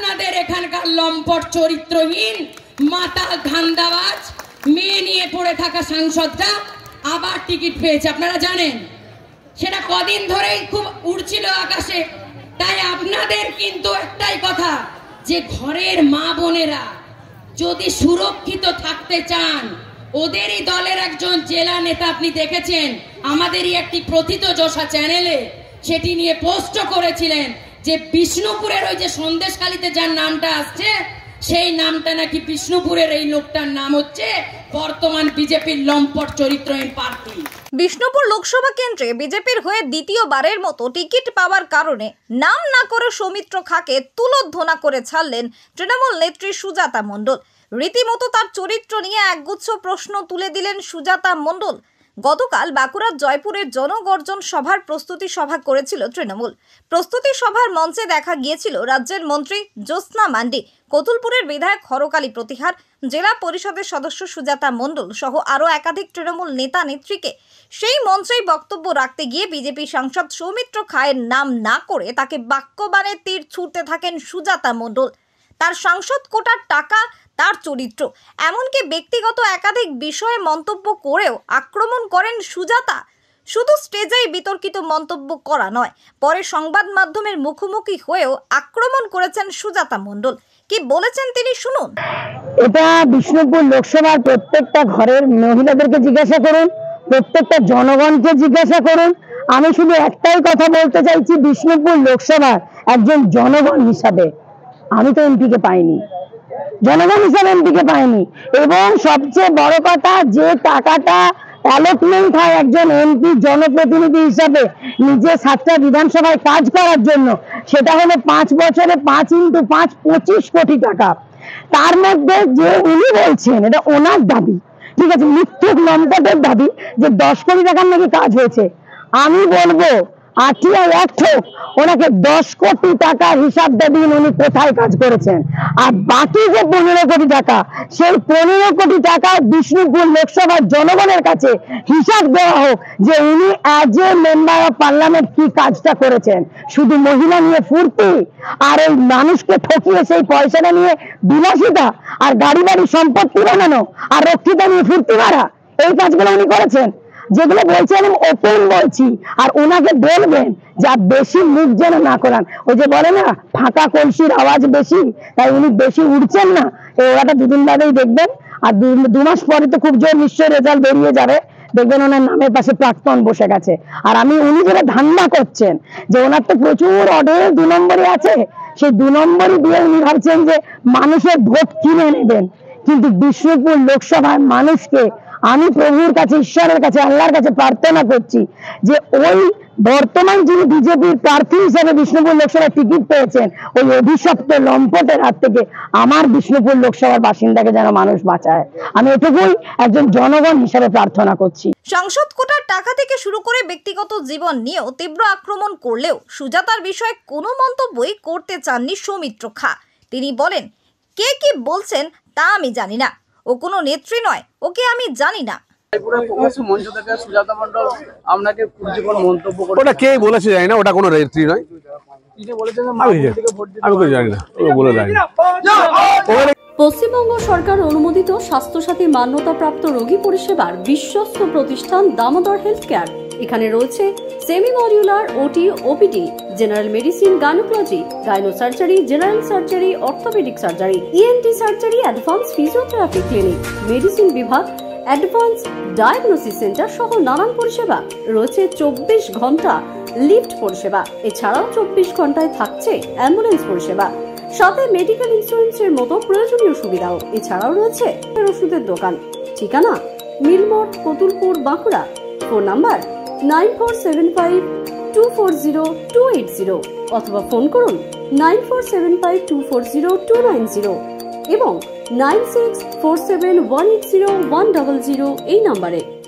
আপনাদের এখানকার লম্পট চরিত্রহীন মাতাল ধান্দাবাজ মেয়ে নিয়ে পড়ে থাকা সাংসদটা আবার টিকিট পেয়েছে। আপনারা জানেন সেটা কদিন ধরেই খুব উড়ছিল আকাশে। তাই আপনাদের কিন্তু একটাই কথা, যে ঘরের মা বোনেরা যদি সুরক্ষিত থাকতে চান, ওদেরই দলের একজন জেলা নেতা আপনি দেখেছেন আমাদেরই একটি প্রথিতযশা চ্যানেলে সেটি নিয়ে পোস্ট করেছিলেন যে বিষ্ণুপুরের ওই যে সন্দেশখালীতে যার নামটা আসছে সেই নামটা নাকি বিষ্ণুপুরের এই লোকটার নাম হচ্ছে বর্তমান বিজেপির লম্পট চরিত্রহীন প্রার্থী। বিষ্ণুপুর লোকসভা কেন্দ্রে বিজেপির হয়ে দ্বিতীয়বারের মতো টিকিট পাওয়ার কারণে নাম না করে সৌমিত্র খাঁকে তুলোধনা করে ছাড়লেন তৃণমূল নেত্রী সুজাতা মণ্ডল। রীতিমতো তার চরিত্র নিয়ে একগুচ্ছ প্রশ্ন তুলে দিলেন সুজাতা মণ্ডল। গতকাল বাঁকুড়ার জয়পুরের জনগর্জন সভার প্রস্তুতি সভা করেছিল তৃণমূল। প্রস্তুতি সভার মঞ্চে দেখা গিয়েছিল রাজ্যের মন্ত্রী জ্যোৎস্না মান্ডি, কতুলপুরের বিধায়ক হরকালী প্রতিহার, জেলা পরিষদের সদস্য সুজাতা মণ্ডল সহ আরও একাধিক তৃণমূল নেতা নেত্রীকে। সেই মঞ্চেই বক্তব্য রাখতে গিয়ে বিজেপি সাংসদ সৌমিত্র খাঁয়ের নাম না করে তাকে বাক্যবাণে তীর ছুঁড়তে থাকেন সুজাতা মণ্ডল। তার সাংসদ কোটার টাকা, তার চরিত্র, এমনকি ব্যক্তিগত একাধিক বিষয়ে মন্তব্য করেও আক্রমণ করেন সুজাতা। শুধু স্টেজেই বিতর্কিত মন্তব্য করা নয়, পরে সংবাদ মাধ্যমের মুখোমুখি হয়েও আক্রমণ করেছেন সুজাতা মণ্ডল। কি বলেছেন তিনি শুনুন। এটা বিষ্ণুপুর লোকসভার প্রত্যেকটা ঘরের মহিলাদেরকে জিজ্ঞাসা করুন, প্রত্যেকটা জনগণকে জিজ্ঞাসা করুন। আমি শুধু একটাই কথা বলতে চাইছি, বিষ্ণুপুর লোকসভার একজন জনগণ হিসাবে আমি তো এমপিকে পাইনি, জনগণ হিসাবে এমপিকে পাইনি। এবং সবচেয়ে বড় কথা, যে টাকাটা অ্যালটমেন্ট হয় একজন এমপি জনপ্রতিনিধি হিসাবে নিজে 7টা বিধানসভায় কাজ করার জন্য, সেটা হলো 5 বছরে 5 × 5 25 কোটি টাকা। তার মধ্যে যে উনি বলছেন এটা ওনার দাবি, ঠিক আছে, মিথ্যুক লম্পটের দাবি যে 10 কোটি টাকার নাকি কাজ হয়েছে। আমি বলবো আরটিআই অ্যাক্ট হোক, ওনাকে 10 কোটি টাকার হিসাবটা দিন উনি কোথায় কাজ করেছেন। আর বাকি যে 15 কোটি টাকা, সেই 15 কোটি টাকা বিষ্ণুপুর লোকসভার জনগণের কাছে হিসাব দেওয়া হোক যে উনি as a member of parliament কি কাজটা করেছেন। শুধু মহিলা নিয়ে ফুর্তি আর ওই মানুষকে ঠকিয়ে সেই পয়সাটা নিয়ে বিলাসিতা আর গাড়ি বাড়ি সম্পত্তি বানানো আর রক্ষিতা নিয়ে ফুর্তি মারা, এই কাজগুলো উনি করেছেন। যেগুলো বলছি আমি ওপেন বলছি, আর ওনাকে বলবেন যা বেশি মুখ যেন না করান। ওই যে বলে না ফাঁকা কলসির আওয়াজ বেশি, তাই উনি বেশি উঠছেন না। ওটা 2 দিন বাদেই দেখবেন, আর 2 মাস পরে তো খুব জোর নিশ্চয়ই রেজাল্ট বেরিয়ে যাবে, দেখবেন ওনার নামের পাশে প্রাক্তন বসে গেছে। আর উনি যেটা ধান্দা করছেন যে ওনার তো প্রচুর অর্ডার 2 নম্বরে আছে, সেই 2 নম্বরই দিয়ে উনি ভাবছেন যে মানুষের ভোট কিনে নেবেন। কিন্তু বিষ্ণুপুর লোকসভার মানুষকে আমি প্রভুর কাছে, ঈশ্বরের কাছে, আল্লাহর কাছে প্রার্থনা করছি যে ওই বর্তমান যিনি বিজেপির প্রার্থী হিসেবে বিষ্ণুপুর লোকসভার টিকিট পেয়েছেন, ওই অভিশপ্ত লম্পটের হাত থেকে আমার বিষ্ণুপুর লোকসভার বাসিন্দাকে যেন মানুষ বাঁচায়। আমি এটুকুই একজন জনগণ হিসেবে প্রার্থনা করছি। সংসদ কোটার টাকা থেকে শুরু করে ব্যক্তিগত জীবন নিয়েও তীব্র আক্রমণ করলেও সুজাতার বিষয়ে কোনো মন্তব্যই করতে চাননি সৌমিত্র খাঁ। তিনি বলেন, কে কি বলছেন তা আমি জানি না, ও কোনো নেত্রী নয়, ওকে আমি জানি না। ওটা কে বলেছে জানি না, ওটা কোনো নেত্রী নয়, আমি জানি না, বলে জানি না। পশ্চিমবঙ্গ সরকার অনুমোদিত স্বাস্থ্যসাথী মান্যতাপ্রাপ্ত রোগী পরিষেবার বিশ্বস্ত প্রতিষ্ঠান দামোদর হেলথ কেয়ার। এখানে রয়েছে semi modular OT, OPD, general medicine, gynaecology, gynae surgery, general surgery, orthopaedic surgery, ENT surgery, advance physiotherapy clinic, medicine বিভাগ, অ্যাডভান্স ডায়াগনোসিস সেন্টার সহ নানান পরিষেবা রয়েছে। 24 ঘন্টা লিফট পরিষেবা, এছাড়াও 24 ঘন্টায় থাকছে অ্যাম্বুলেন্স পরিষেবা, সাথে মেডিকেল ইন্স্যুরেন্সের মতো প্রয়োজনীয় সুবিধাও। এছাড়াও রয়েছে ওষুধের দোকান। ঠিকানা মিলমোড়, কতুলপুর, বাঁকুড়া। ফোন নাম্বার 9475240280 অথবা ফোন করুন 9475240290 এবং 9647180100 এই নম্বরে।